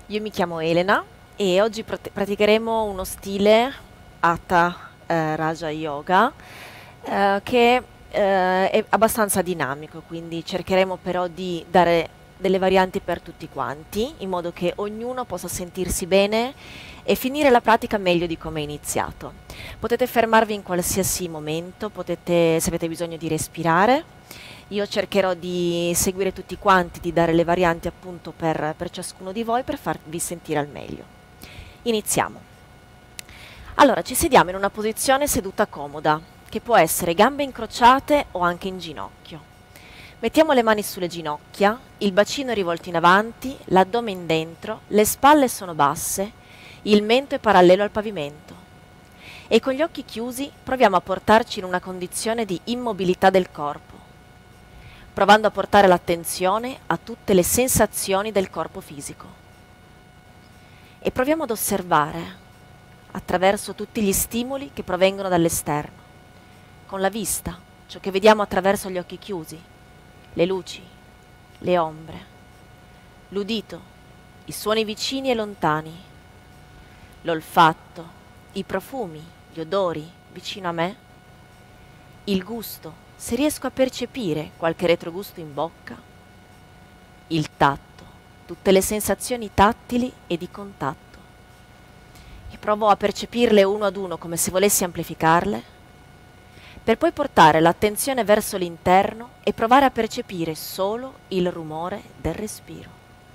Io mi chiamo Elena e oggi praticheremo uno stile Hatha Raja Yoga che è abbastanza dinamico, quindi cercheremo però di dare delle varianti per tutti quanti, in modo che ognuno possa sentirsi bene e finire la pratica meglio di come è iniziato. Potete fermarvi in qualsiasi momento, se avete bisogno di respirare. Io cercherò di seguire tutti quanti, di dare le varianti appunto per ciascuno di voi per farvi sentire al meglio. Iniziamo. Allora, ci sediamo in una posizione seduta comoda, che può essere gambe incrociate o anche in ginocchio. Mettiamo le mani sulle ginocchia, il bacino è rivolto in avanti, l'addome in dentro, le spalle sono basse, il mento è parallelo al pavimento. E con gli occhi chiusi proviamo a portarci in una condizione di immobilità del corpo, provando a portare l'attenzione a tutte le sensazioni del corpo fisico. E proviamo ad osservare attraverso tutti gli stimoli che provengono dall'esterno, con la vista, ciò che vediamo attraverso gli occhi chiusi, le luci, le ombre, l'udito, i suoni vicini e lontani, l'olfatto, i profumi, gli odori vicino a me, il gusto, se riesco a percepire qualche retrogusto in bocca, il tatto, tutte le sensazioni tattili e di contatto. E provo a percepirle uno ad uno come se volessi amplificarle, per poi portare l'attenzione verso l'interno e provare a percepire solo il rumore del respiro.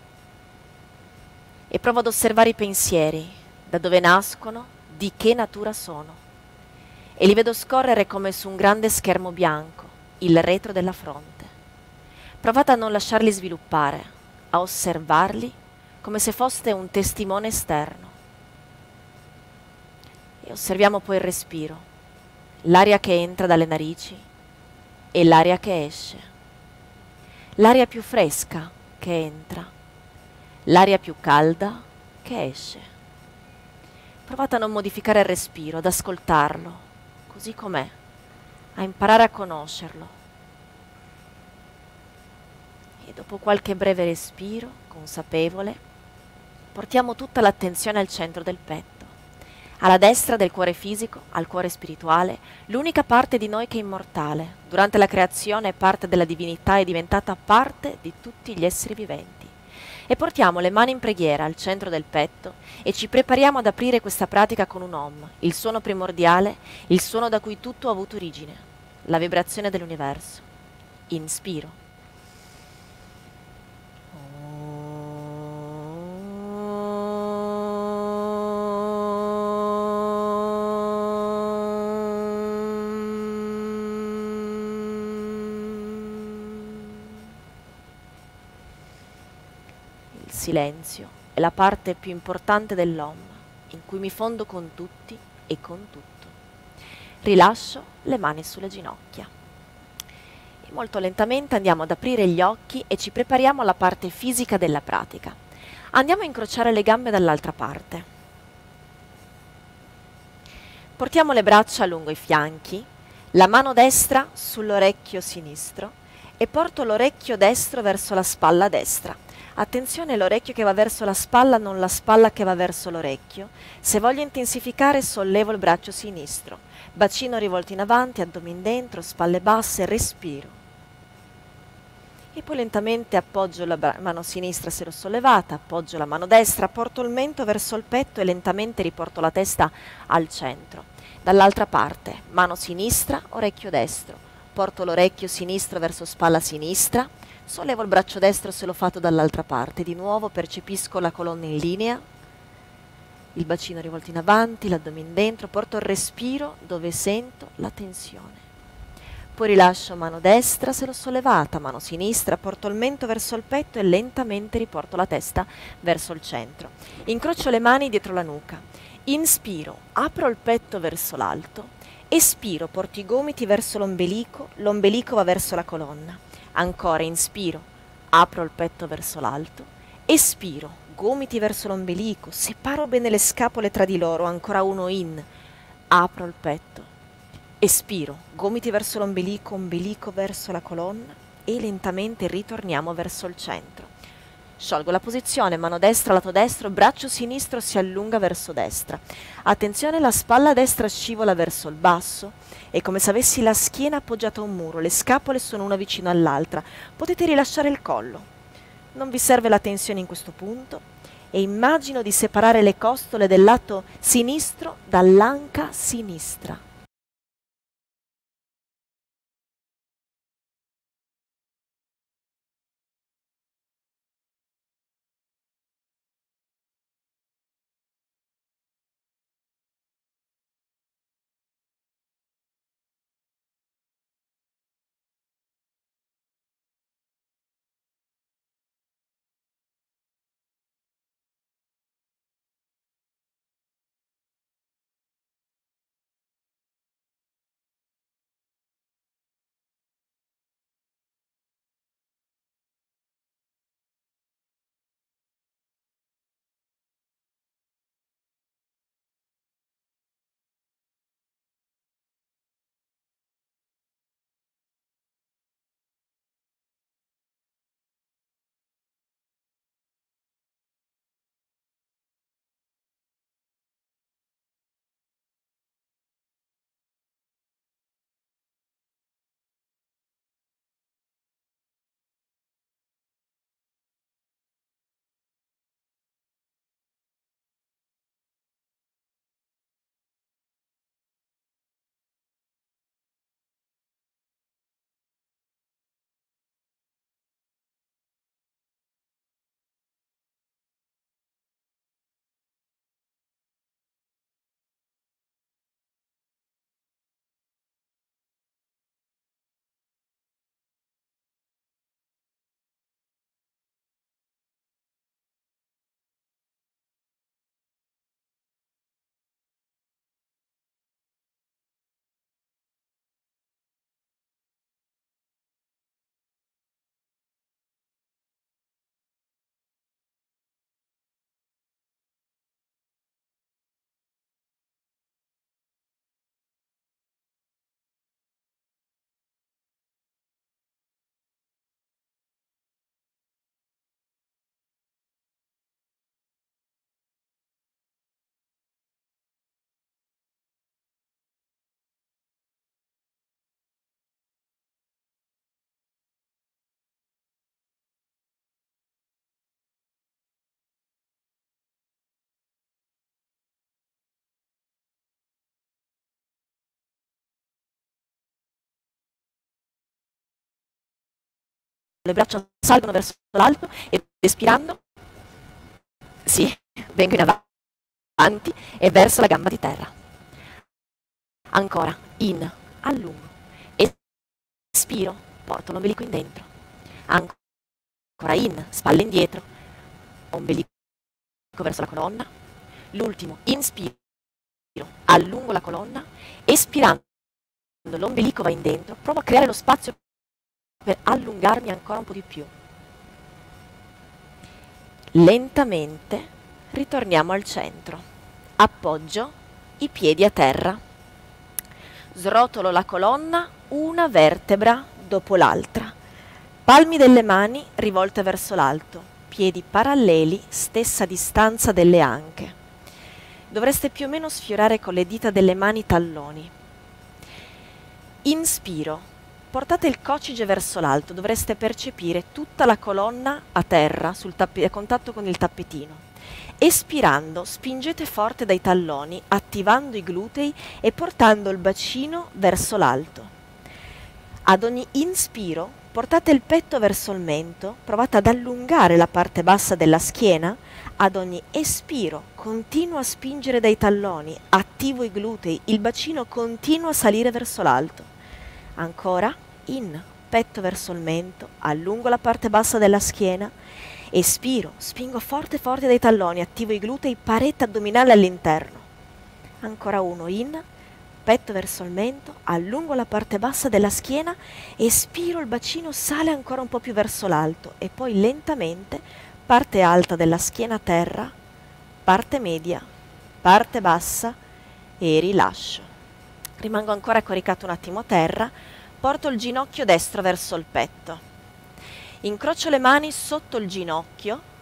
E provo ad osservare i pensieri, da dove nascono, di che natura sono. E li vedo scorrere come su un grande schermo bianco, il retro della fronte. Provate a non lasciarli sviluppare, a osservarli come se foste un testimone esterno. E osserviamo poi il respiro, l'aria che entra dalle narici e l'aria che esce, l'aria più fresca che entra, l'aria più calda che esce. Provate a non modificare il respiro, ad ascoltarlo così com'è, a imparare a conoscerlo. E dopo qualche breve respiro consapevole, portiamo tutta l'attenzione al centro del petto, alla destra del cuore fisico, al cuore spirituale, l'unica parte di noi che è immortale. Durante la creazione parte della divinità, è diventata parte di tutti gli esseri viventi. E portiamo le mani in preghiera al centro del petto e ci prepariamo ad aprire questa pratica con un Om, il suono primordiale, il suono da cui tutto ha avuto origine, la vibrazione dell'universo. Inspiro. Il silenzio è la parte più importante dell'Om, in cui mi fondo con tutti e con tutto. Rilascio le mani sulle ginocchia. E molto lentamente andiamo ad aprire gli occhi e ci prepariamo alla parte fisica della pratica. Andiamo a incrociare le gambe dall'altra parte. Portiamo le braccia lungo i fianchi, la mano destra sull'orecchio sinistro e porto l'orecchio destro verso la spalla destra. Attenzione, l'orecchio che va verso la spalla, non la spalla che va verso l'orecchio. Se voglio intensificare, sollevo il braccio sinistro. Bacino rivolto in avanti, addome in dentro, spalle basse, respiro. E poi lentamente appoggio la mano sinistra se l'ho sollevata, appoggio la mano destra, porto il mento verso il petto e lentamente riporto la testa al centro. Dall'altra parte, mano sinistra, orecchio destro. Porto l'orecchio sinistro verso spalla sinistra. Sollevo il braccio destro se l'ho fatto dall'altra parte. Di nuovo percepisco la colonna in linea, il bacino rivolto in avanti, l'addome in dentro, porto il respiro dove sento la tensione. Poi rilascio mano destra se l'ho sollevata, mano sinistra, porto il mento verso il petto e lentamente riporto la testa verso il centro. Incrocio le mani dietro la nuca. Inspiro, apro il petto verso l'alto. Espiro, porto i gomiti verso l'ombelico va verso la colonna. Ancora inspiro, apro il petto verso l'alto, espiro, gomiti verso l'ombelico, separo bene le scapole tra di loro, ancora uno in, apro il petto, espiro, gomiti verso l'ombelico, ombelico verso la colonna e lentamente ritorniamo verso il centro. Sciolgo la posizione, mano destra, lato destro, braccio sinistro si allunga verso destra. Attenzione, la spalla destra scivola verso il basso. È come se avessi la schiena appoggiata a un muro, le scapole sono una vicino all'altra. Potete rilasciare il collo. Non vi serve la tensione in questo punto e immagino di separare le costole del lato sinistro dall'anca sinistra. Le braccia salgono verso l'alto e espirando, sì, vengo in avanti e verso la gamba di terra. Ancora, in, allungo, espiro, porto l'ombelico in dentro. Ancora in, spalle indietro, ombelico verso la colonna. L'ultimo, inspiro, allungo la colonna, espirando l'ombelico va in dentro, provo a creare lo spazio per allungarmi ancora un po' di più. Lentamente ritorniamo al centro. Appoggio i piedi a terra. Srotolo la colonna una vertebra dopo l'altra. Palmi delle mani rivolte verso l'alto. Piedi paralleli, stessa distanza delle anche. Dovreste più o meno sfiorare con le dita delle mani i talloni. Inspiro. Portate il coccige verso l'alto, dovreste percepire tutta la colonna a terra, a contatto con il tappetino. Espirando, spingete forte dai talloni, attivando i glutei e portando il bacino verso l'alto. Ad ogni inspiro, portate il petto verso il mento, provate ad allungare la parte bassa della schiena. Ad ogni espiro, continuo a spingere dai talloni, attivo i glutei, il bacino continua a salire verso l'alto. Ancora, in, petto verso il mento, allungo la parte bassa della schiena, espiro, spingo forte forte dai talloni, attivo i glutei, parete addominale all'interno. Ancora uno, in, petto verso il mento, allungo la parte bassa della schiena, espiro, il bacino sale ancora un po' più verso l'alto e poi lentamente, parte alta della schiena a terra, parte media, parte bassa e rilascio. Rimango ancora coricato un attimo a terra, porto il ginocchio destro verso il petto. Incrocio le mani sotto il ginocchio,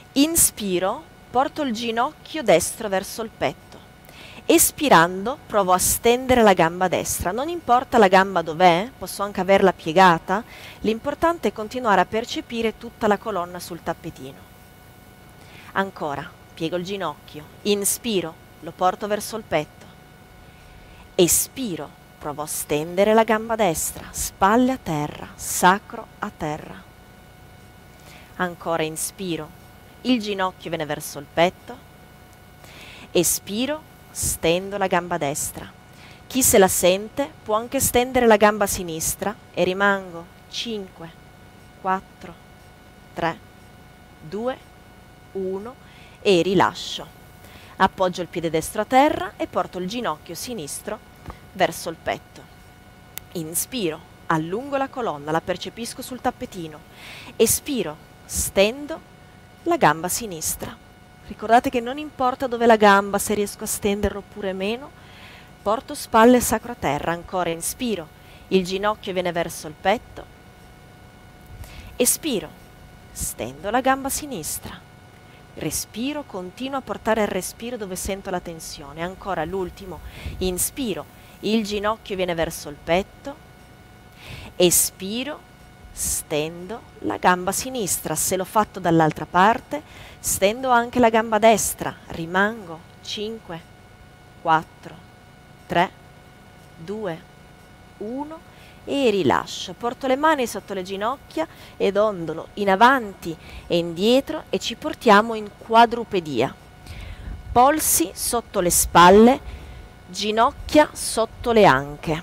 Inspiro, porto il ginocchio destro verso il petto. Espirando, provo a stendere la gamba destra. Non importa la gamba dov'è, posso anche averla piegata, l'importante è continuare a percepire tutta la colonna sul tappetino. Ancora, piego il ginocchio, inspiro, lo porto verso il petto. Espiro, provo a stendere la gamba destra, spalle a terra, sacro a terra. Ancora inspiro, il ginocchio viene verso il petto. Espiro, stendo la gamba destra. Chi se la sente può anche stendere la gamba sinistra e rimango 5, 4, 3, 2, 1 e rilascio. Appoggio il piede destro a terra e porto il ginocchio sinistro verso il petto. Inspiro, allungo la colonna, la percepisco sul tappetino. Espiro, stendo la gamba sinistra. Ricordate che non importa dove la gamba, se riesco a stenderla oppure meno, porto spalle e sacro a terra. Ancora inspiro, il ginocchio viene verso il petto. Espiro, stendo la gamba sinistra. Respiro, continuo a portare il respiro dove sento la tensione. Ancora l'ultimo, inspiro, il ginocchio viene verso il petto. Espiro, stendo la gamba sinistra. Se l'ho fatto dall'altra parte, stendo anche la gamba destra, rimango 5, 4, 3, 2, 1 e rilascio. Porto le mani sotto le ginocchia ed ondolo in avanti e indietro e ci portiamo in quadrupedia. Polsi sotto le spalle, ginocchia sotto le anche.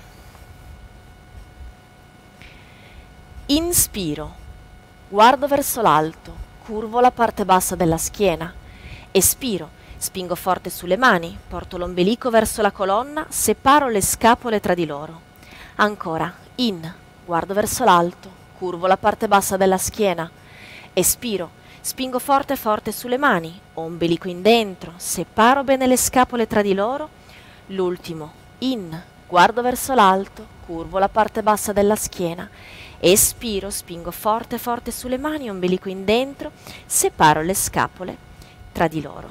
Inspiro, guardo verso l'alto. Curvo la parte bassa della schiena. Espiro, spingo forte sulle mani, porto l'ombelico verso la colonna, separo le scapole tra di loro. Ancora, guardo verso l'alto, curvo la parte bassa della schiena. Espiro, spingo forte forte sulle mani, ombelico in dentro, separo bene le scapole tra di loro. L'ultimo, guardo verso l'alto, curvo la parte bassa della schiena. Espiro, spingo forte forte sulle mani, ombelico in dentro, separo le scapole tra di loro.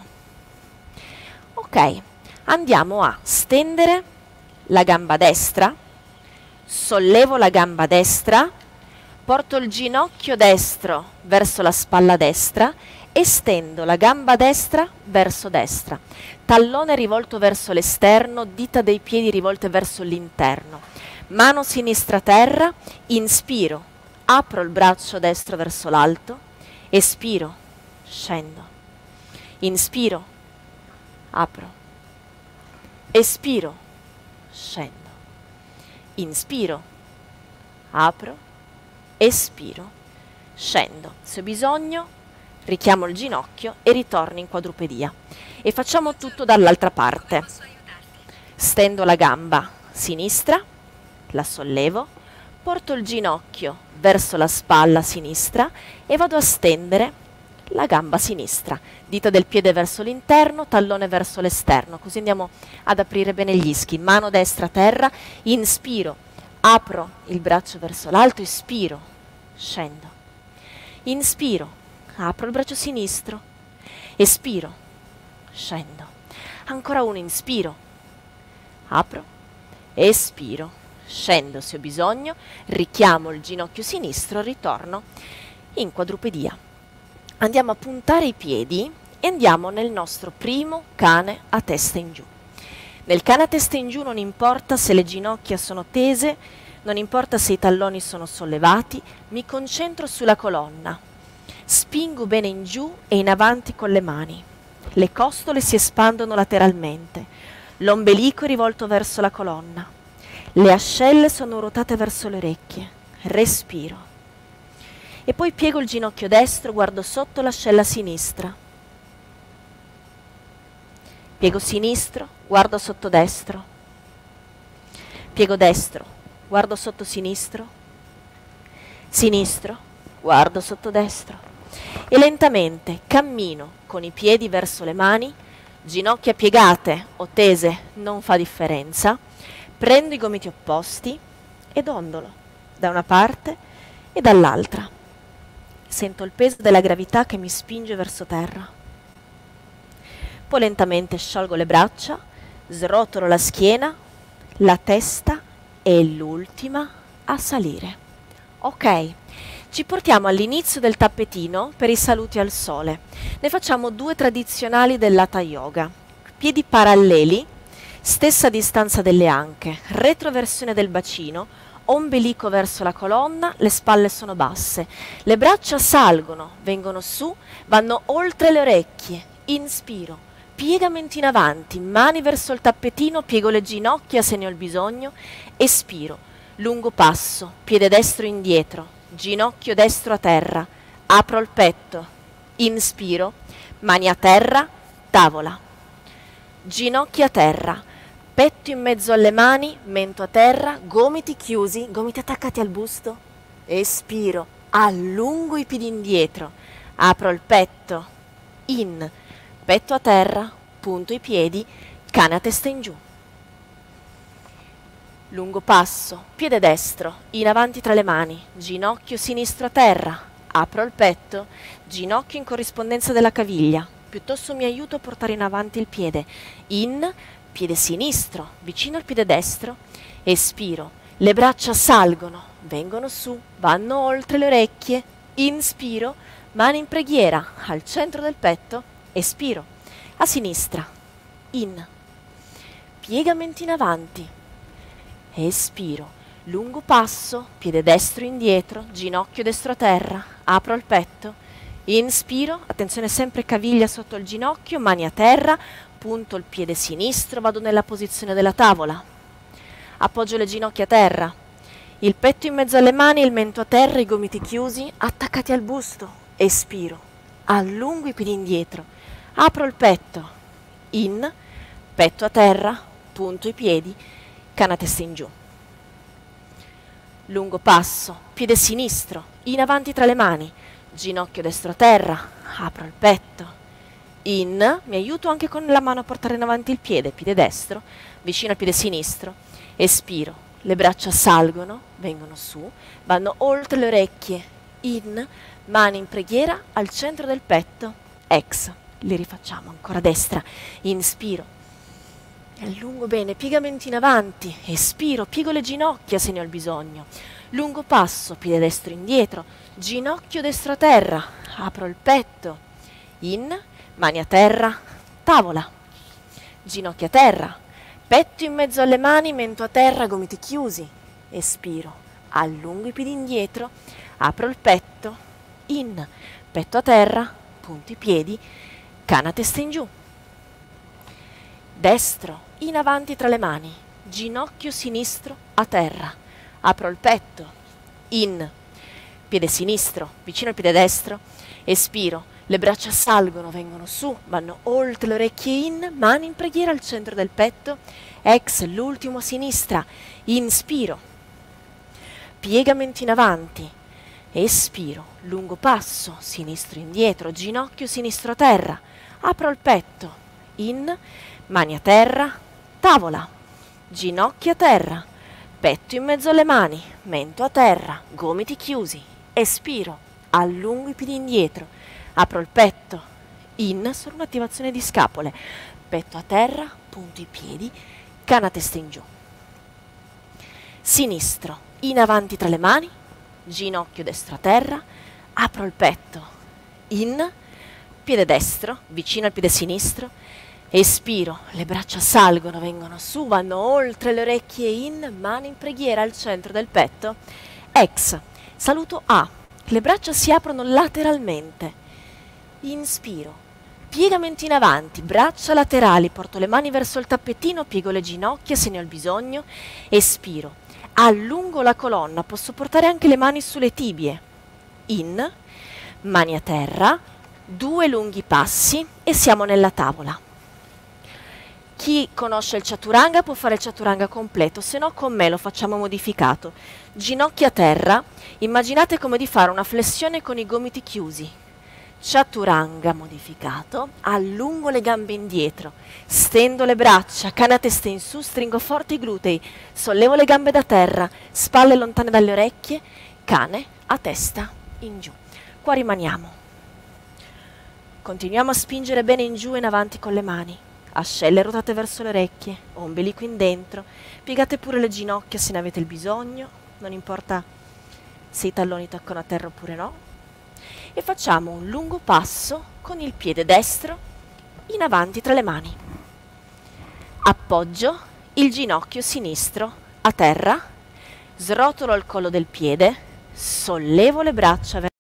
Ok, andiamo a stendere la gamba destra, sollevo la gamba destra, porto il ginocchio destro verso la spalla destra e stendo la gamba destra verso destra. Tallone rivolto verso l'esterno, dita dei piedi rivolte verso l'interno. Mano sinistra a terra, inspiro, apro il braccio destro verso l'alto, espiro, scendo, inspiro, apro, espiro, scendo, inspiro, apro, espiro, scendo. Se ho bisogno richiamo il ginocchio e ritorno in quadrupedia. E facciamo tutto dall'altra parte. Stendo la gamba sinistra, la sollevo, porto il ginocchio verso la spalla sinistra e vado a stendere la gamba sinistra. Dita del piede verso l'interno, tallone verso l'esterno, così andiamo ad aprire bene gli ischi. Mano destra a terra, inspiro, apro il braccio verso l'alto, espiro, scendo. Inspiro, apro il braccio sinistro, espiro, scendo. Ancora uno, inspiro, apro, espiro, scendo. Se ho bisogno richiamo il ginocchio sinistro, ritorno in quadrupedia. Andiamo a puntare i piedi e andiamo nel nostro primo cane a testa in giù. Nel cane a testa in giù non importa se le ginocchia sono tese, non importa se i talloni sono sollevati, mi concentro sulla colonna. Spingo bene in giù e in avanti con le mani. Le costole si espandono lateralmente. L'ombelico è rivolto verso la colonna. Le ascelle sono ruotate verso le orecchie. Respiro. E poi piego il ginocchio destro, guardo sotto l'ascella sinistra. Piego sinistro, guardo sotto destro. Piego destro, guardo sotto sinistro. Sinistro, guardo sotto destro. E lentamente cammino con i piedi verso le mani, ginocchia piegate o tese, non fa differenza. Prendo i gomiti opposti ed ondolo da una parte e dall'altra. Sento il peso della gravità che mi spinge verso terra. Poi lentamente sciolgo le braccia, srotolo la schiena, la testa e l'ultima a salire. Ok, ci portiamo all'inizio del tappetino per i saluti al sole. Ne facciamo 2 tradizionali dell'Hatha Yoga. Piedi paralleli, stessa distanza delle anche, retroversione del bacino, ombelico verso la colonna, le spalle sono basse, le braccia salgono, vengono su, vanno oltre le orecchie. Inspiro, piegamento in avanti, mani verso il tappetino, piego le ginocchia se ne ho il bisogno, espiro, lungo passo, piede destro indietro, ginocchio destro a terra, apro il petto, inspiro, mani a terra, tavola, ginocchia a terra, petto in mezzo alle mani, mento a terra, gomiti chiusi, gomiti attaccati al busto, espiro, allungo i piedi indietro, apro il petto, in, petto a terra, punto i piedi, cane a testa in giù. Lungo passo, piede destro, in avanti tra le mani, ginocchio sinistro a terra, apro il petto, ginocchio in corrispondenza della caviglia, piuttosto mi aiuto a portare in avanti il piede, in, piede sinistro, vicino al piede destro, espiro, le braccia salgono, vengono su, vanno oltre le orecchie, inspiro, mani in preghiera, al centro del petto, espiro, a sinistra, in, piegamento in avanti, espiro, lungo passo, piede destro indietro, ginocchio destro a terra, apro il petto, inspiro, attenzione sempre caviglia sotto il ginocchio, mani a terra, punto il piede sinistro, vado nella posizione della tavola, appoggio le ginocchia a terra, il petto in mezzo alle mani, il mento a terra, i gomiti chiusi, attaccati al busto, espiro, allungo i piedi indietro, apro il petto, in, petto a terra, punto i piedi, cane a testa in giù. Lungo passo, piede sinistro, in avanti tra le mani, ginocchio destro a terra, apro il petto, in, mi aiuto anche con la mano a portare in avanti il piede destro, vicino al piede sinistro, espiro, le braccia salgono, vengono su, vanno oltre le orecchie, in, mani in preghiera al centro del petto, ex, li rifacciamo ancora a destra, inspiro, allungo bene, piegamento in avanti, espiro, piego le ginocchia se ne ho il bisogno, lungo passo, piede destro indietro, ginocchio destro a terra, apro il petto, in, mani a terra, tavola, ginocchia a terra, petto in mezzo alle mani, mento a terra, gomiti chiusi, espiro, allungo i piedi indietro, apro il petto, in, petto a terra, punto i piedi, cane a testa in giù, destro, in avanti tra le mani, ginocchio sinistro a terra, apro il petto, in, piede sinistro, vicino al piede destro, espiro, le braccia salgono, vengono su, vanno oltre le orecchie in, mani in preghiera al centro del petto, ex, l'ultimo a sinistra, inspiro, piegamento in avanti, espiro, lungo passo, sinistro indietro, ginocchio sinistro a terra, apro il petto, in, mani a terra, tavola, ginocchia a terra, petto in mezzo alle mani, mento a terra, gomiti chiusi, espiro, allungo i piedi indietro, apro il petto, in, sono un'attivazione di scapole, petto a terra, punto i piedi, cane a testa in giù. Sinistro, in avanti tra le mani, ginocchio destro a terra, apro il petto, in, piede destro, vicino al piede sinistro, espiro, le braccia salgono, vengono su, vanno oltre le orecchie in, mani in preghiera al centro del petto, ex, saluto A, le braccia si aprono lateralmente, inspiro, piegamento in avanti, braccia laterali, porto le mani verso il tappetino, piego le ginocchia se ne ho il bisogno, espiro, allungo la colonna, posso portare anche le mani sulle tibie, in, mani a terra, 2 lunghi passi e siamo nella tavola. Chi conosce il chaturanga può fare il chaturanga completo, se no con me lo facciamo modificato. Ginocchia a terra, immaginate come di fare una flessione con i gomiti chiusi. Chaturanga modificato, allungo le gambe indietro, stendo le braccia, cane a testa in su, stringo forte i glutei, sollevo le gambe da terra, spalle lontane dalle orecchie, cane a testa in giù. qua rimaniamo. Continuiamo a spingere bene in giù e in avanti con le mani. Ascelle rotate verso le orecchie, ombelico in dentro, piegate pure le ginocchia se ne avete il bisogno, non importa se i talloni toccano a terra oppure no. E facciamo un lungo passo con il piede destro in avanti tra le mani. Appoggio il ginocchio sinistro a terra, srotolo il collo del piede, sollevo le braccia verso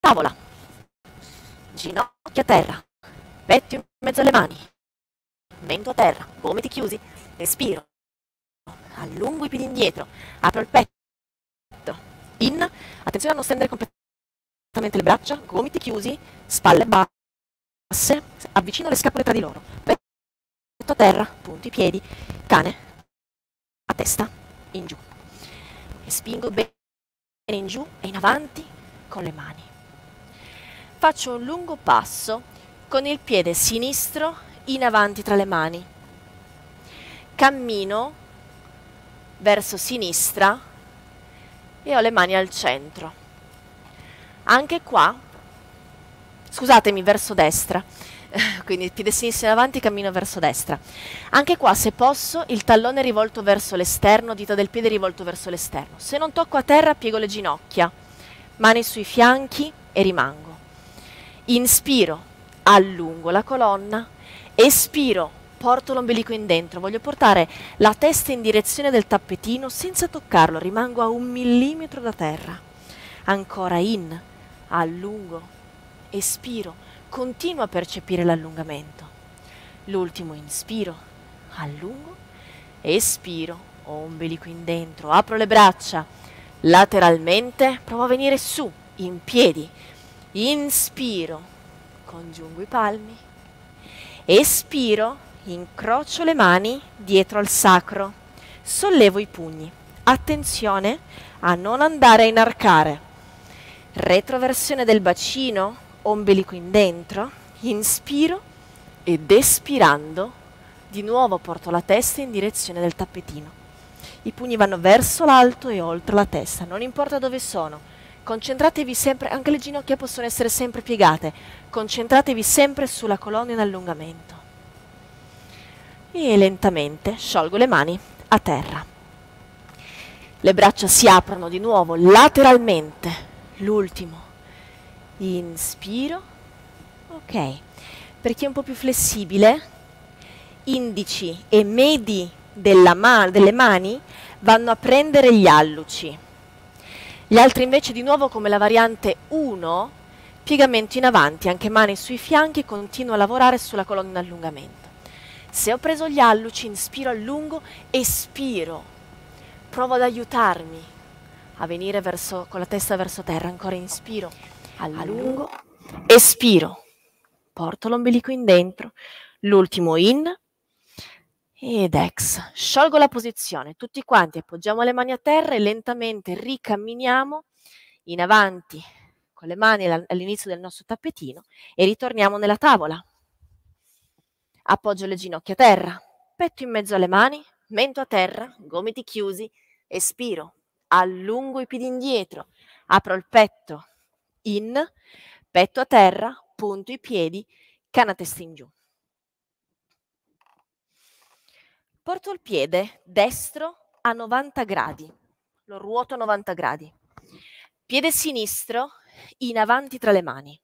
Tavola, ginocchia a terra, petto in mezzo alle mani, mento a terra, gomiti chiusi, respiro, allungo i piedi indietro, apro il petto, in, attenzione a non stendere completamente le braccia, gomiti chiusi, spalle basse, avvicino le scapole tra di loro, petto a terra, punto i piedi, cane, a testa, in giù, e spingo bene in giù e in avanti con le mani. Faccio un lungo passo con il piede sinistro in avanti tra le mani. Cammino verso sinistra e ho le mani al centro. Anche qua, scusatemi, verso destra. Quindi il piede sinistro in avanti, cammino verso destra. Anche qua, se posso, il tallone è rivolto verso l'esterno, dita del piede rivolto verso l'esterno. Se non tocco a terra, piego le ginocchia, mani sui fianchi e rimango. Inspiro, allungo la colonna, espiro, porto l'ombelico in dentro, voglio portare la testa in direzione del tappetino senza toccarlo, rimango a 1 millimetro da terra. Ancora in, allungo, espiro, continuo a percepire l'allungamento. L'ultimo inspiro, allungo, espiro, ombelico in dentro, apro le braccia, lateralmente, provo a venire su, in piedi. Inspiro, congiungo i palmi, espiro, incrocio le mani dietro al sacro, sollevo i pugni. Attenzione a non andare a inarcare. Retroversione del bacino, ombelico in dentro, inspiro ed espirando, di nuovo porto la testa in direzione del tappetino. I pugni vanno verso l'alto e oltre la testa, non importa dove sono. Concentratevi sempre, anche le ginocchia possono essere sempre piegate, concentratevi sempre sulla colonna in allungamento. E lentamente sciolgo le mani a terra. Le braccia si aprono di nuovo lateralmente. L'ultimo. Inspiro. Ok. Per chi è un po' più flessibile, indici e medi delle mani vanno a prendere gli alluci. Gli altri invece di nuovo come la variante 1, piegamento in avanti, anche mani sui fianchi, continuo a lavorare sulla colonna in allungamento. Se ho preso gli alluci, inspiro, allungo, espiro, provo ad aiutarmi a venire con la testa verso terra, ancora inspiro, allungo, espiro, porto l'ombelico in dentro, l'ultimo in ed ex. Sciolgo la posizione, tutti quanti appoggiamo le mani a terra e lentamente ricamminiamo in avanti con le mani all'inizio del nostro tappetino e ritorniamo nella tavola. Appoggio le ginocchia a terra, petto in mezzo alle mani, mento a terra, gomiti chiusi, espiro, allungo i piedi indietro, apro il petto, in, petto a terra, punto i piedi, canna testa in giù. Porto il piede destro a 90 gradi, lo ruoto a 90 gradi. Piede sinistro in avanti tra le mani.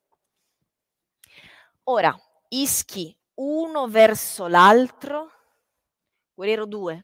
Ora, ischi uno verso l'altro, guerriero 2.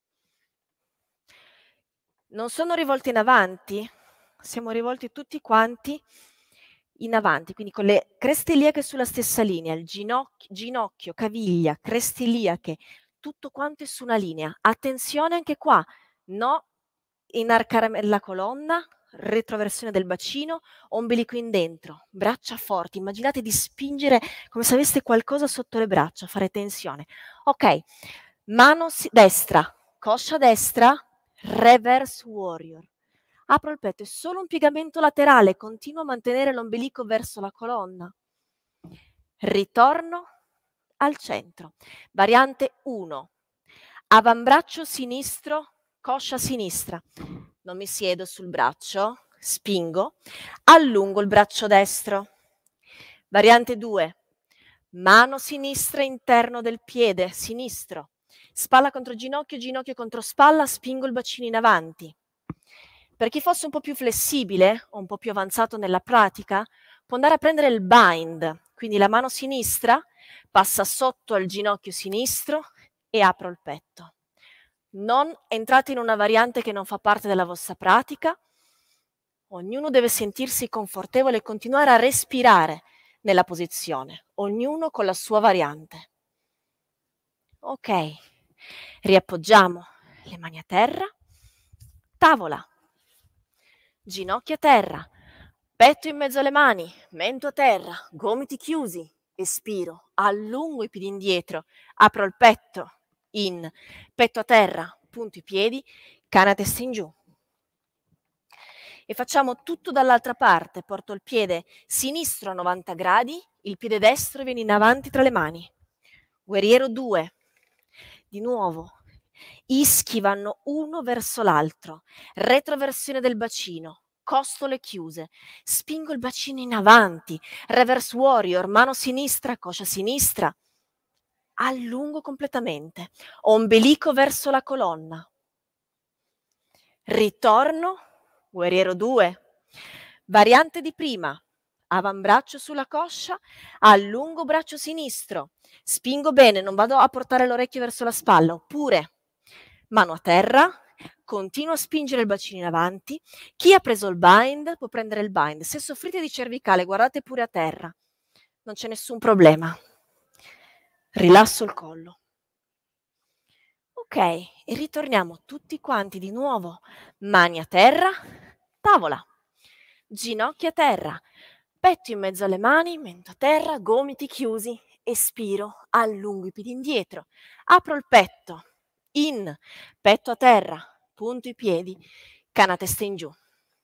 Non sono rivolti in avanti, siamo rivolti tutti quanti in avanti, quindi con le creste iliache sulla stessa linea, il ginocchio, caviglia, creste iliache, tutto quanto è su una linea. Attenzione anche qua, no inarcare la colonna, retroversione del bacino, ombelico in dentro, braccia forti, immaginate di spingere come se aveste qualcosa sotto le braccia, fare tensione. Ok, mano destra, coscia destra, reverse warrior. Apro il petto, è solo un piegamento laterale, continuo a mantenere l'ombelico verso la colonna. Ritorno al centro. Variante 1. Avambraccio sinistro, coscia sinistra. Non mi siedo sul braccio, spingo, allungo il braccio destro. Variante 2. Mano sinistra interno del piede sinistro. Spalla contro ginocchio, ginocchio contro spalla, spingo il bacino in avanti. Per chi fosse un po' più flessibile o un po' più avanzato nella pratica, può andare a prendere il bind, quindi la mano sinistra passa sotto al ginocchio sinistro e apro il petto. Non entrate in una variante che non fa parte della vostra pratica, Ognuno deve sentirsi confortevole e continuare a respirare nella posizione, ognuno con la sua variante. Ok, riappoggiamo le mani a terra, tavola, ginocchia a terra, petto in mezzo alle mani, mento a terra, gomiti chiusi, espiro, allungo i piedi indietro, apro il petto, in, petto a terra, punto i piedi, cana testa in giù. E facciamo tutto dall'altra parte, porto il piede sinistro a 90 gradi, il piede destro viene in avanti tra le mani. Guerriero 2, di nuovo, ischi vanno uno verso l'altro, retroversione del bacino, costole chiuse, spingo il bacino in avanti, reverse warrior, mano sinistra, coscia sinistra, allungo completamente, ombelico verso la colonna, ritorno, guerriero 2, variante di prima, avambraccio sulla coscia, allungo braccio sinistro, spingo bene, non vado a portare l'orecchio verso la spalla, oppure mano a terra, continuo a spingere il bacino in avanti. Chi ha preso il bind può prendere il bind. Se soffrite di cervicale, guardate pure a terra, non c'è nessun problema. Rilasso il collo. Ok, e ritorniamo tutti quanti di nuovo, mani a terra, tavola, ginocchia a terra, petto in mezzo alle mani, mento a terra, gomiti chiusi, espiro, allungo i piedi indietro, apro il petto, in, petto a terra, punto i piedi, cana testa in giù.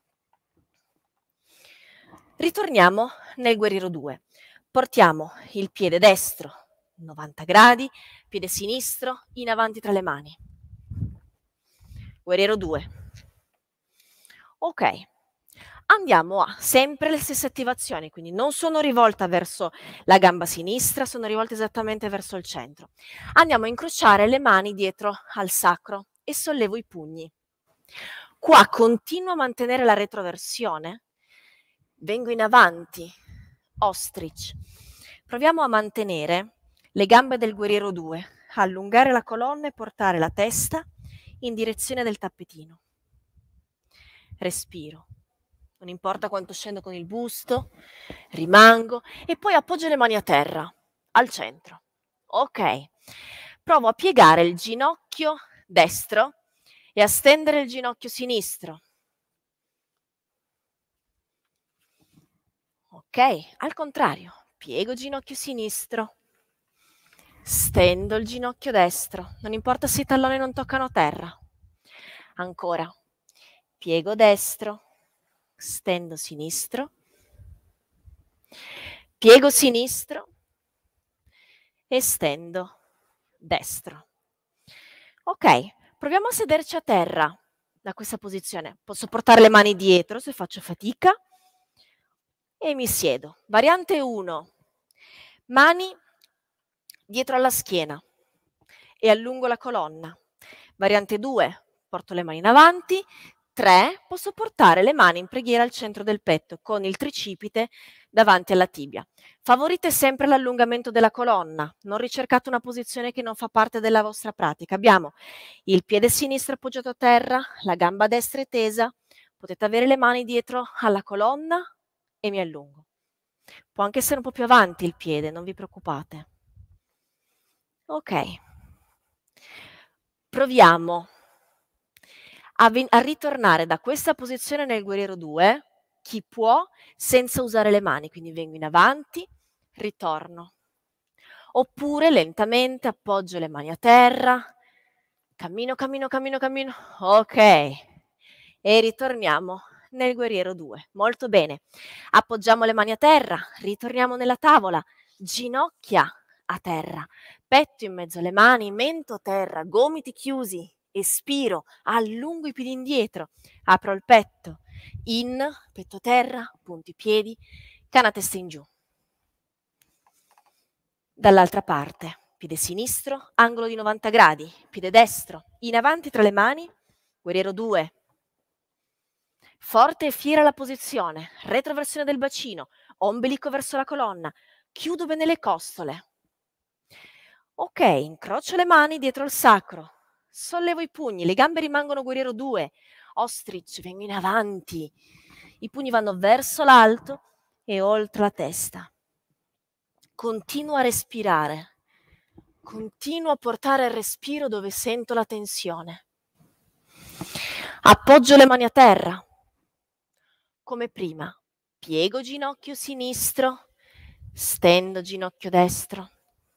Ritorniamo nel guerriero 2. Portiamo il piede destro 90 gradi, piede sinistro in avanti tra le mani. Guerriero 2. Ok, andiamo a sempre le stesse attivazioni, quindi non sono rivolta verso la gamba sinistra, sono rivolta esattamente verso il centro. Andiamo a incrociare le mani dietro al sacro e sollevo i pugni. Qua continuo a mantenere la retroversione, vengo in avanti, ostrich. Proviamo a mantenere le gambe del guerriero 2, allungare la colonna e portare la testa in direzione del tappetino. Respiro. Non importa quanto scendo con il busto, rimango e poi appoggio le mani a terra, al centro. Ok. Provo a piegare il ginocchio destro e a stendere il ginocchio sinistro. Ok, al contrario, piego ginocchio sinistro, stendo il ginocchio destro, non importa se i talloni non toccano terra. Ancora, piego destro, stendo sinistro, piego sinistro e stendo destro. Ok, proviamo a sederci a terra da questa posizione. Posso portare le mani dietro se faccio fatica e mi siedo. Variante 1, mani dietro alla schiena e allungo la colonna. Variante 2, porto le mani in avanti. 3, posso portare le mani in preghiera al centro del petto con il tricipite davanti alla tibia. Favorite sempre l'allungamento della colonna, non ricercate una posizione che non fa parte della vostra pratica. Abbiamo il piede sinistro appoggiato a terra, la gamba destra è tesa, potete avere le mani dietro alla colonna e mi allungo. Può anche essere un po' più avanti il piede, non vi preoccupate. Ok, proviamo a ritornare da questa posizione nel guerriero 2, chi può, senza usare le mani, quindi vengo in avanti, ritorno. Oppure lentamente appoggio le mani a terra, cammino, ok, e ritorniamo nel guerriero 2, molto bene. Appoggiamo le mani a terra, ritorniamo nella tavola, ginocchia a terra, petto in mezzo alle mani, mento a terra, gomiti chiusi, espiro, allungo i piedi indietro, apro il petto, in, petto a terra, punto i piedi, cana testa in giù. Dall'altra parte, piede sinistro, angolo di 90 gradi, piede destro, in avanti tra le mani, guerriero 2. Forte e fiera la posizione, retroversione del bacino, ombelico verso la colonna, chiudo bene le costole. Ok, incrocio le mani dietro il sacro, sollevo i pugni, le gambe rimangono guerriero 2, ostrich, vengo in avanti, I pugni vanno verso l'alto e oltre la testa. Continuo a respirare. Continuo a portare il respiro dove sento la tensione. Appoggio le mani a terra. Come prima, piego ginocchio sinistro, stendo ginocchio destro.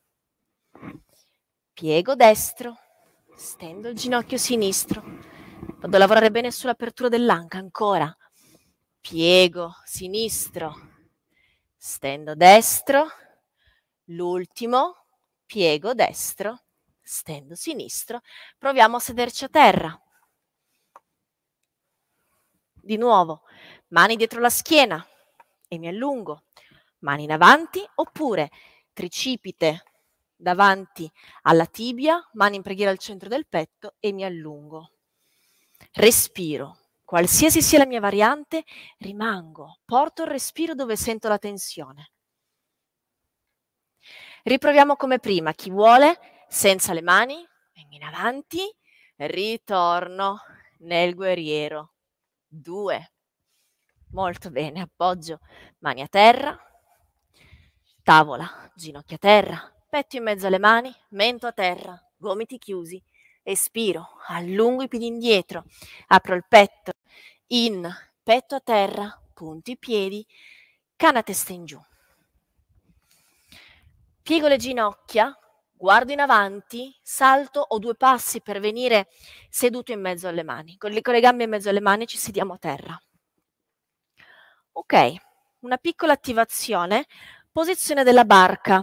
Piego destro, stendo il ginocchio sinistro. Vado a lavorare bene sull'apertura dell'anca, ancora. Piego sinistro, stendo destro. L'ultimo, piego destro, stendo sinistro. Proviamo a sederci a terra. Di nuovo, mani dietro la schiena e mi allungo. Mani in avanti oppure tricipite davanti alla tibia, mani in preghiera al centro del petto e mi allungo. Respiro. Qualsiasi sia la mia variante, rimango. Porto il respiro dove sento la tensione. Riproviamo come prima. Chi vuole, senza le mani, vengo in avanti, ritorno nel guerriero. 2. Molto bene, appoggio, mani a terra, tavola, ginocchia a terra, petto in mezzo alle mani, mento a terra, gomiti chiusi, espiro, allungo i piedi indietro, apro il petto, in, petto a terra, punto i piedi, canna testa in giù. Piego le ginocchia, guardo in avanti, salto o 2 passi per venire seduto in mezzo alle mani. Con le gambe in mezzo alle mani ci sediamo a terra. Ok, una piccola attivazione, posizione della barca.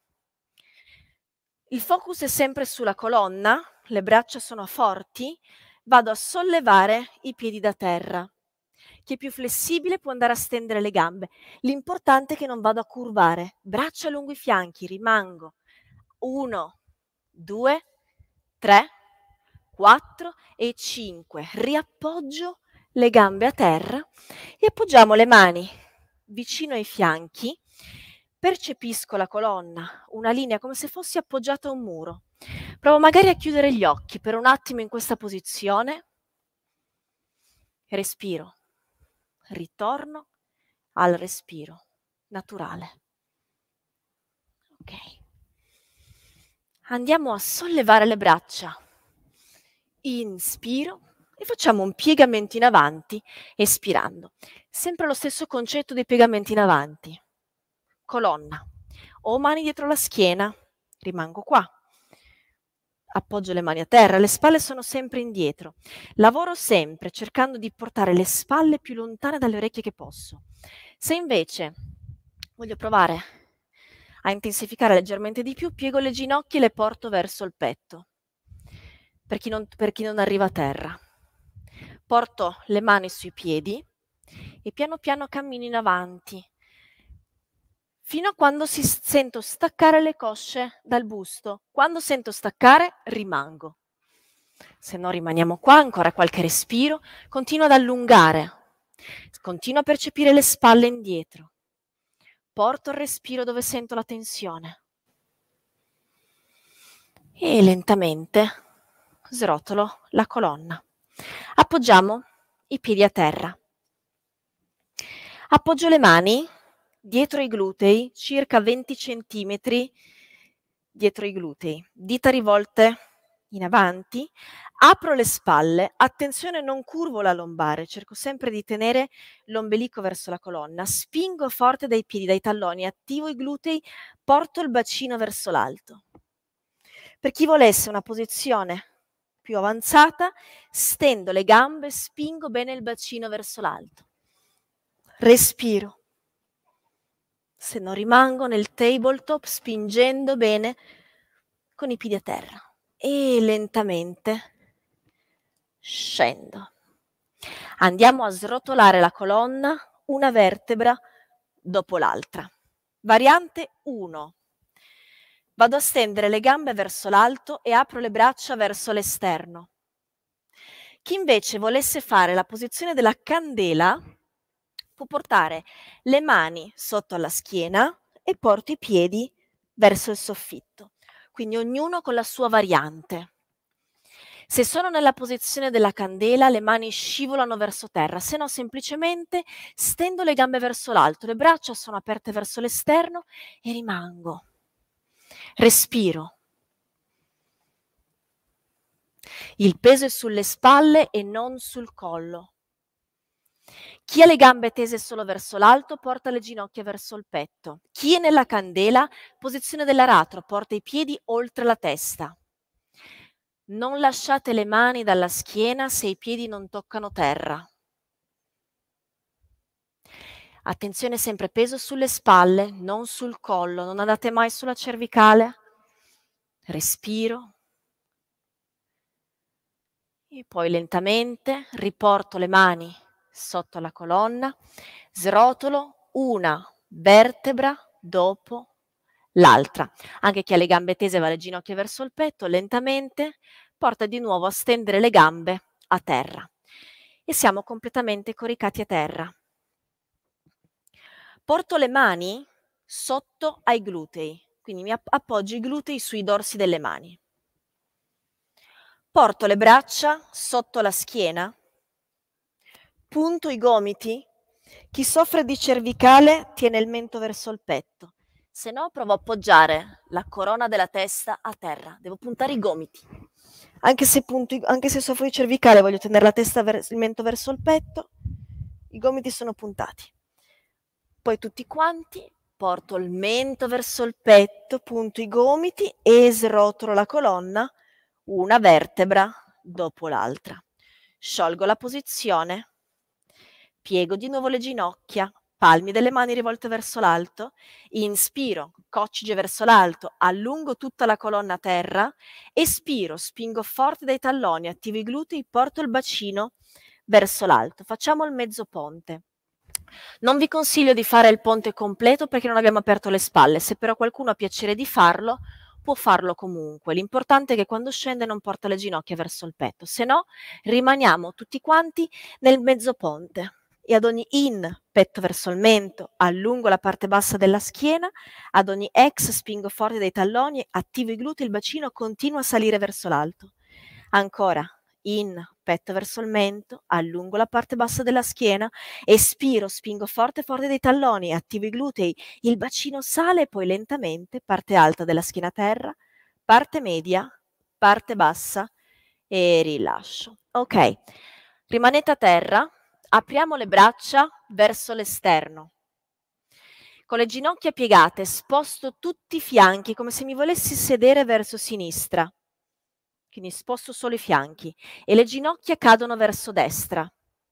Il focus è sempre sulla colonna, le braccia sono forti, vado a sollevare i piedi da terra. Chi è più flessibile può andare a stendere le gambe. L'importante è che non vado a curvare. Braccia lungo i fianchi, rimango. 1, 2, 3, 4 e 5. Riappoggio le gambe a terra e appoggiamo le mani vicino ai fianchi. Percepisco la colonna, una linea come se fossi appoggiata a un muro. Provo magari a chiudere gli occhi per un attimo in questa posizione. Respiro. Ritorno al respiro naturale. Ok. Andiamo a sollevare le braccia. Inspiro e facciamo un piegamento in avanti, espirando. Sempre lo stesso concetto dei piegamenti in avanti. Colonna. Ho mani dietro la schiena, rimango qua. Appoggio le mani a terra, le spalle sono sempre indietro. Lavoro sempre cercando di portare le spalle più lontane dalle orecchie che posso. Se invece voglio provare a intensificare leggermente di più, piego le ginocchia e le porto verso il petto. Per chi non arriva a terra. Porto le mani sui piedi e piano piano cammino in avanti, fino a quando sento staccare le cosce dal busto. Quando sento staccare, rimango. Se no rimaniamo qua, ancora qualche respiro. Continuo ad allungare. Continuo a percepire le spalle indietro. Porto il respiro dove sento la tensione. E lentamente srotolo la colonna. Appoggiamo i piedi a terra. Appoggio le mani dietro i glutei, circa 20 centimetri dietro i glutei, dita rivolte in avanti, apro le spalle, attenzione non curvo la lombare, cerco sempre di tenere l'ombelico verso la colonna, spingo forte dai piedi, dai talloni, attivo i glutei, porto il bacino verso l'alto. Per chi volesse una posizione più avanzata, stendo le gambe, spingo bene il bacino verso l'alto. Respiro. Se no rimango nel tabletop spingendo bene con i piedi a terra e lentamente scendo. Andiamo a srotolare la colonna una vertebra dopo l'altra. Variante 1. Vado a stendere le gambe verso l'alto e apro le braccia verso l'esterno. Chi invece volesse fare la posizione della candela può portare le mani sotto alla schiena e porta i piedi verso il soffitto. Quindi ognuno con la sua variante. Se sono nella posizione della candela, le mani scivolano verso terra, se no semplicemente stendo le gambe verso l'alto, le braccia sono aperte verso l'esterno e rimango. Respiro. Il peso è sulle spalle e non sul collo. Chi ha le gambe tese solo verso l'alto porta le ginocchia verso il petto. Chi è nella candela, posizione dell'aratro, porta i piedi oltre la testa. Non lasciate le mani dalla schiena se i piedi non toccano terra. Attenzione, sempre peso sulle spalle, non sul collo, non andate mai sulla cervicale. Respiro. E poi lentamente riporto le mani sotto la colonna, srotolo una vertebra dopo l'altra. Anche chi ha le gambe tese va le ginocchia verso il petto, lentamente porta di nuovo a stendere le gambe a terra. E siamo completamente coricati a terra. Porto le mani sotto ai glutei, quindi mi appoggio i glutei sui dorsi delle mani. Porto le braccia sotto la schiena, punto i gomiti. Chi soffre di cervicale tiene il mento verso il petto, se no provo a appoggiare la corona della testa a terra, devo puntare i gomiti. Anche se soffro di cervicale voglio tenere la testa il mento verso il petto, i gomiti sono puntati. Poi tutti quanti porto il mento verso il petto, punto i gomiti e srotolo la colonna, una vertebra dopo l'altra. Sciolgo la posizione, piego di nuovo le ginocchia, palmi delle mani rivolte verso l'alto, inspiro, coccige verso l'alto, allungo tutta la colonna a terra, espiro, spingo forte dai talloni, attivo i glutei, porto il bacino verso l'alto. Facciamo il mezzo ponte. Non vi consiglio di fare il ponte completo perché non abbiamo aperto le spalle, se però qualcuno ha piacere di farlo, può farlo comunque. L'importante è che quando scende non porta le ginocchia verso il petto, se no rimaniamo tutti quanti nel mezzo ponte. E ad ogni in, petto verso il mento, allungo la parte bassa della schiena, ad ogni ex spingo forte dai talloni, attivo i glutei, il bacino continua a salire verso l'alto. Ancora, in, petto verso il mento, allungo la parte bassa della schiena, espiro, spingo forte forte dai talloni, attivo i glutei, il bacino sale e poi lentamente, parte alta della schiena a terra, parte media, parte bassa e rilascio. Ok, rimanete a terra, apriamo le braccia verso l'esterno. Con le ginocchia piegate sposto tutti i fianchi come se mi volessi sedere verso sinistra. Quindi sposto solo i fianchi e le ginocchia cadono verso destra.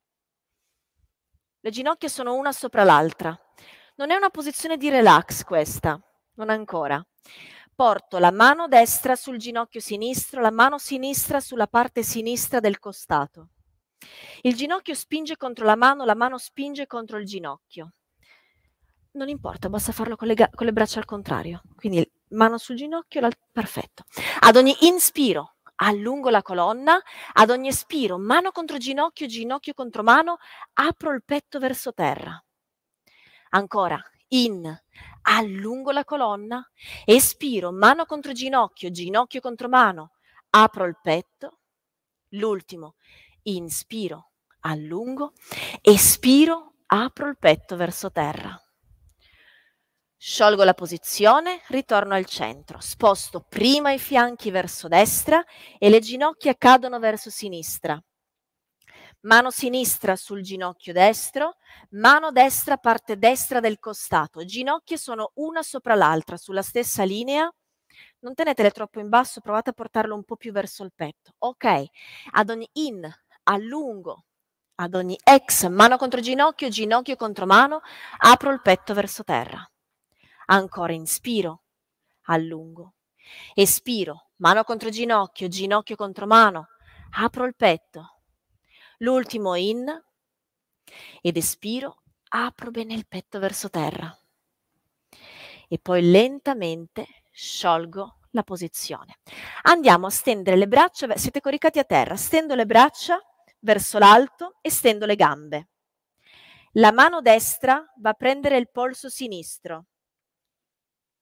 Le ginocchia sono una sopra l'altra. Non è una posizione di relax questa, non ancora. Porto la mano destra sul ginocchio sinistro, la mano sinistra sulla parte sinistra del costato. Il ginocchio spinge contro la mano spinge contro il ginocchio. Non importa, basta farlo con le braccia al contrario. Quindi mano sul ginocchio, perfetto. Ad ogni inspiro allungo la colonna, ad ogni espiro mano contro ginocchio, ginocchio contro mano, apro il petto verso terra. Ancora, in, allungo la colonna, espiro mano contro ginocchio, ginocchio contro mano, apro il petto. L'ultimo, inspiro, allungo, espiro, apro il petto verso terra. Sciolgo la posizione, ritorno al centro, sposto prima i fianchi verso destra e le ginocchia cadono verso sinistra. Mano sinistra sul ginocchio destro, mano destra parte destra del costato, ginocchia sono una sopra l'altra, sulla stessa linea. Non tenetele troppo in basso, provate a portarlo un po' più verso il petto. Ok, ad ogni in, allungo, ad ogni ex, mano contro ginocchio, ginocchio contro mano, apro il petto verso terra. Ancora inspiro, allungo, espiro, mano contro ginocchio, ginocchio contro mano, apro il petto. L'ultimo in ed espiro, apro bene il petto verso terra. E poi lentamente sciolgo la posizione. Andiamo a stendere le braccia, siete coricati a terra, stendo le braccia verso l'alto e stendo le gambe. La mano destra va a prendere il polso sinistro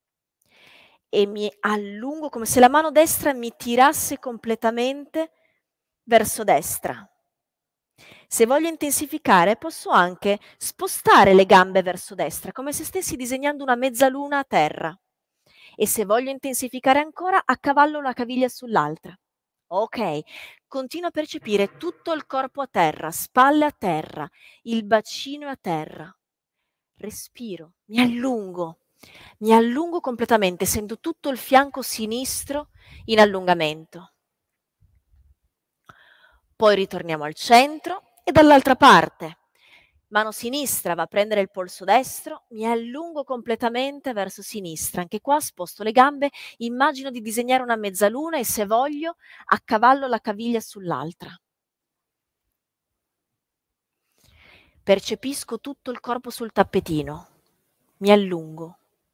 e mi allungo come se la mano destra mi tirasse completamente verso destra. Se voglio intensificare, posso anche spostare le gambe verso destra, come se stessi disegnando una mezzaluna a terra. E se voglio intensificare ancora, accavallo la caviglia sull'altra. Ok, continuo a percepire tutto il corpo a terra, spalle a terra, il bacino è a terra. Respiro, mi allungo completamente, sento tutto il fianco sinistro in allungamento. Poi ritorniamo al centro e dall'altra parte. Mano sinistra va a prendere il polso destro, mi allungo completamente verso sinistra. Anche qua sposto le gambe, immagino di disegnare una mezzaluna e se voglio accavallo la caviglia sull'altra. Percepisco tutto il corpo sul tappetino, mi allungo.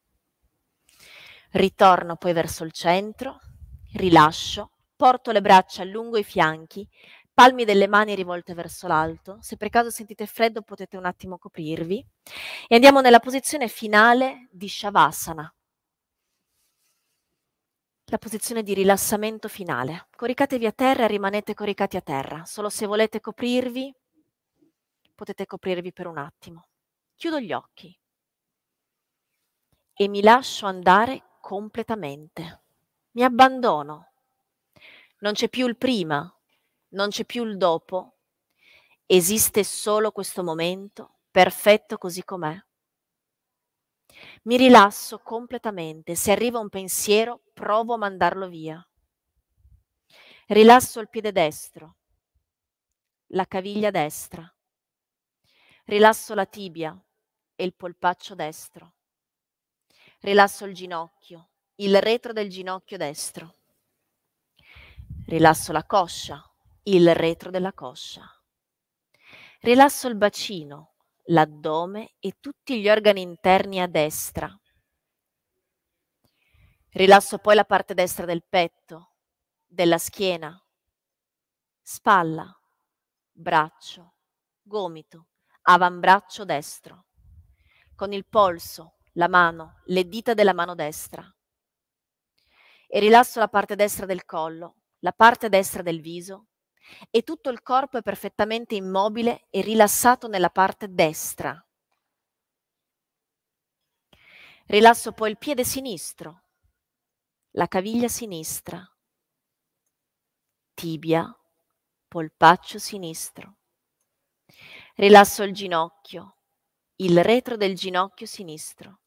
Ritorno poi verso il centro, rilascio, porto le braccia lungo i fianchi, palmi delle mani rivolte verso l'alto. Se per caso sentite freddo potete un attimo coprirvi. E andiamo nella posizione finale di Shavasana. La posizione di rilassamento finale. Coricatevi a terra e rimanete coricati a terra. Solo se volete coprirvi, potete coprirvi per un attimo. Chiudo gli occhi e mi lascio andare completamente. Mi abbandono. Non c'è più il prima, non c'è più il dopo. Esiste solo questo momento, perfetto così com'è. Mi rilasso completamente. Se arriva un pensiero, provo a mandarlo via. Rilasso il piede destro, la caviglia destra. Rilasso la tibia e il polpaccio destro. Rilasso il ginocchio, il retro del ginocchio destro. Rilasso la coscia, il retro della coscia. Rilasso il bacino, l'addome e tutti gli organi interni a destra. Rilasso poi la parte destra del petto, della schiena, spalla, braccio, gomito, avambraccio destro, con il polso, la mano, le dita della mano destra. E rilasso la parte destra del collo, la parte destra del viso e tutto il corpo è perfettamente immobile e rilassato nella parte destra. Rilasso poi il piede sinistro, la caviglia sinistra, tibia, polpaccio sinistro. Rilasso il ginocchio, il retro del ginocchio sinistro,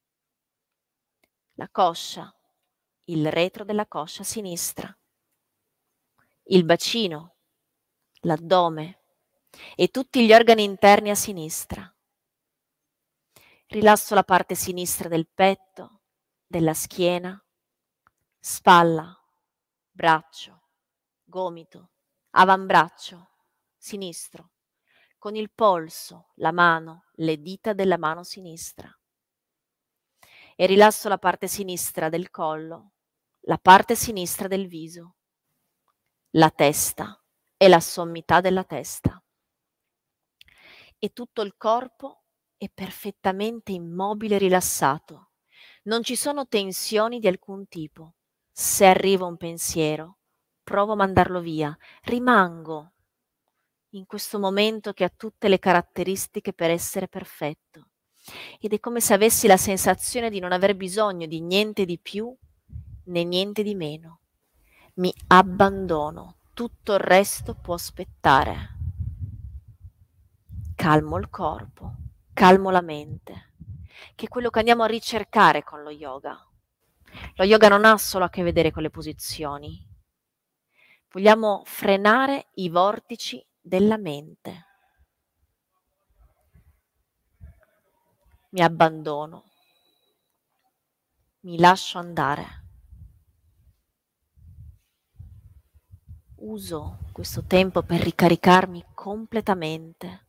la coscia, il retro della coscia sinistra, il bacino, l'addome e tutti gli organi interni a sinistra. Rilasso la parte sinistra del petto, della schiena, spalla, braccio, gomito, avambraccio sinistro, con il polso, la mano, le dita della mano sinistra. E rilasso la parte sinistra del collo, la parte sinistra del viso, la testa e la sommità della testa. E tutto il corpo è perfettamente immobile e rilassato. Non ci sono tensioni di alcun tipo. Se arriva un pensiero, provo a mandarlo via. Rimango in questo momento che ha tutte le caratteristiche per essere perfetto. Ed è come se avessi la sensazione di non aver bisogno di niente di più né niente di meno. Mi abbandono, tutto il resto può aspettare. Calmo il corpo, calmo la mente, che è quello che andiamo a ricercare con lo yoga. Lo yoga non ha solo a che vedere con le posizioni. Vogliamo frenare i vortici della mente. Mi abbandono, mi lascio andare. Uso questo tempo per ricaricarmi completamente.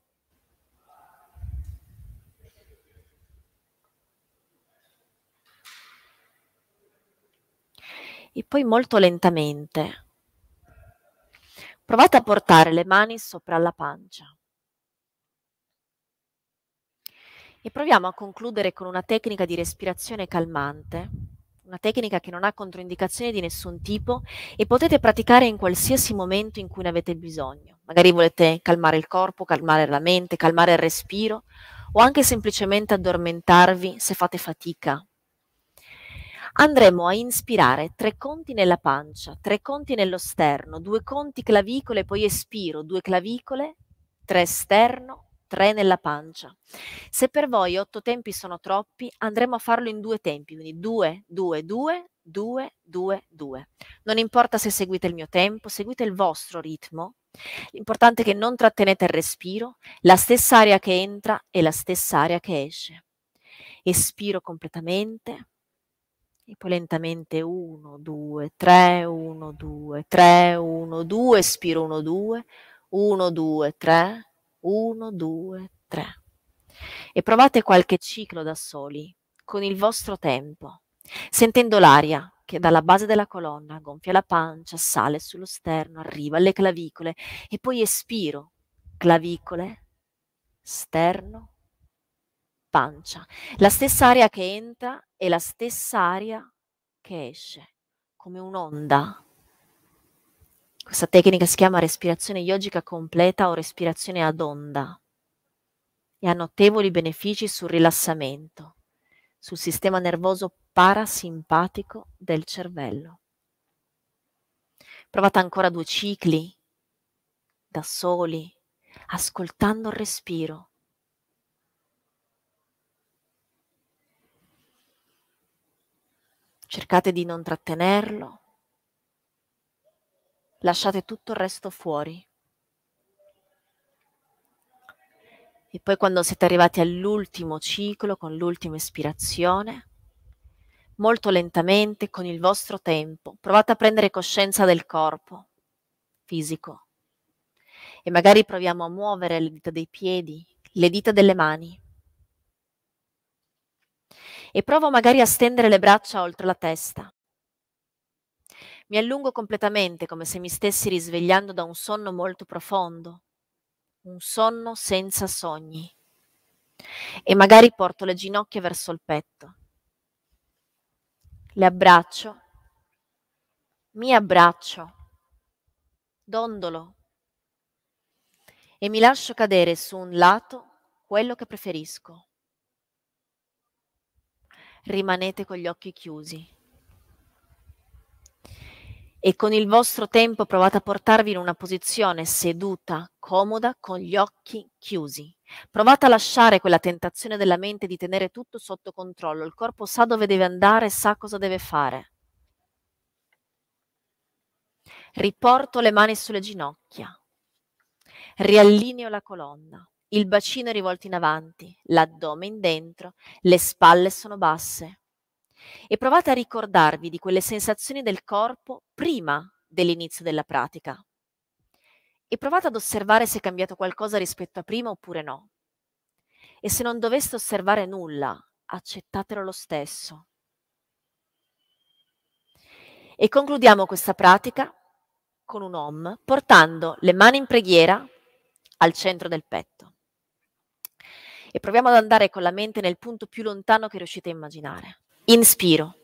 E poi molto lentamente provate a portare le mani sopra la pancia. E proviamo a concludere con una tecnica di respirazione calmante, una tecnica che non ha controindicazioni di nessun tipo e potete praticare in qualsiasi momento in cui ne avete bisogno. Magari volete calmare il corpo, calmare la mente, calmare il respiro o anche semplicemente addormentarvi se fate fatica. Andremo a inspirare 3 conti nella pancia, 3 conti nello sterno, 2 conti clavicole, poi espiro, 2 clavicole, 3 sterno, 3 nella pancia. Se per voi 8 tempi sono troppi, andremo a farlo in 2 tempi, quindi 2, 2, 2, 2, 2, 2. Non importa se seguite il mio tempo, seguite il vostro ritmo. L'importante è che non trattenete il respiro, la stessa aria che entra e la stessa aria che esce. Espiro completamente. E poi lentamente 1, 2, 3, 1, 2, 3, 1, 2, espiro 1, 2, 1, 2, 3, 1, 2, 3. E provate qualche ciclo da soli, con il vostro tempo, sentendo l'aria che dalla base della colonna gonfia la pancia, sale sullo sterno, arriva alle clavicole e poi espiro, clavicole, sterno, pancia. La stessa aria che entra e la stessa aria che esce, come un'onda. Questa tecnica si chiama respirazione yogica completa o respirazione ad onda e ha notevoli benefici sul rilassamento, sul sistema nervoso parasimpatico del cervello. Provate ancora 2 cicli, da soli, ascoltando il respiro. Cercate di non trattenerlo, lasciate tutto il resto fuori. E poi quando siete arrivati all'ultimo ciclo, con l'ultima espirazione, molto lentamente, con il vostro tempo, provate a prendere coscienza del corpo fisico e magari proviamo a muovere le dita dei piedi, le dita delle mani e provo magari a stendere le braccia oltre la testa. Mi allungo completamente come se mi stessi risvegliando da un sonno molto profondo, un sonno senza sogni. E magari porto le ginocchia verso il petto. Le abbraccio, mi abbraccio, dondolo e mi lascio cadere su un lato, quello che preferisco. Rimanete con gli occhi chiusi. E con il vostro tempo provate a portarvi in una posizione seduta, comoda, con gli occhi chiusi. Provate a lasciare quella tentazione della mente di tenere tutto sotto controllo. Il corpo sa dove deve andare, sa cosa deve fare. Riporto le mani sulle ginocchia. Riallineo la colonna. Il bacino è rivolto in avanti, l'addome in dentro, le spalle sono basse. E provate a ricordarvi di quelle sensazioni del corpo prima dell'inizio della pratica. E provate ad osservare se è cambiato qualcosa rispetto a prima oppure no. E se non doveste osservare nulla, accettatelo lo stesso. E concludiamo questa pratica con un Om, portando le mani in preghiera al centro del petto. E proviamo ad andare con la mente nel punto più lontano che riuscite a immaginare. Inspiro.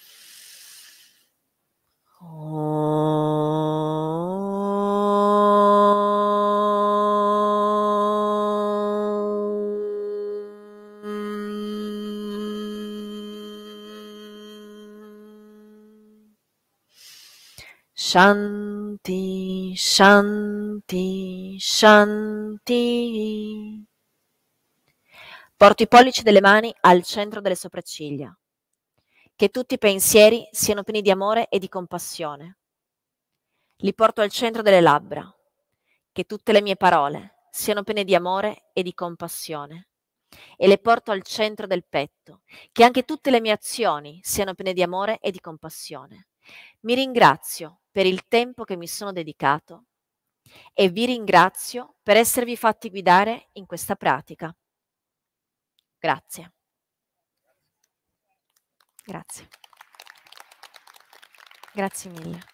Shanti, Shanti, Shanti. Porto i pollici delle mani al centro delle sopracciglia. Che tutti i pensieri siano pieni di amore e di compassione. Li porto al centro delle labbra. Che tutte le mie parole siano piene di amore e di compassione. E le porto al centro del petto. Che anche tutte le mie azioni siano piene di amore e di compassione. Mi ringrazio per il tempo che mi sono dedicato e vi ringrazio per esservi fatti guidare in questa pratica. Grazie. Grazie. Grazie mille.